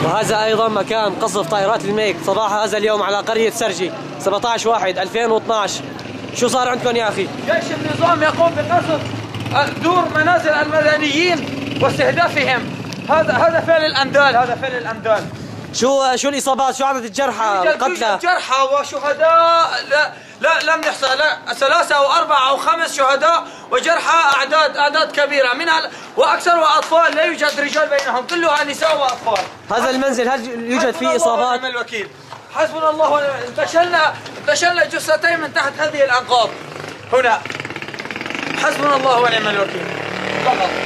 وهذا أيضا مكان قصف طائرات الميك صباح هذا اليوم على قرية سرجي 17/1/2012. شو صار عندكم يا أخي؟ جيش النظام يقوم بقصف دور منازل المدنيين واستهدافهم. هذا فعل الأندال، هذا فعل الأندال. شو الإصابات؟ شو عدد الجرحى القتلى؟ يوجد جرحى وشهداء لم يحصى 3 أو 4 أو 5 شهداء وجرحى أعداد كبيرة منها وأكثرها أطفال، لا يوجد رجال بينهم، كلها نساء وأطفال. هذا المنزل هل يوجد فيه إصابات؟ الوكيل. حسبنا الله ونعم الوكيل. انتشلنا جثتين من تحت هذه الأنقاض هنا. حسبنا الله ونعم الوكيل فقط.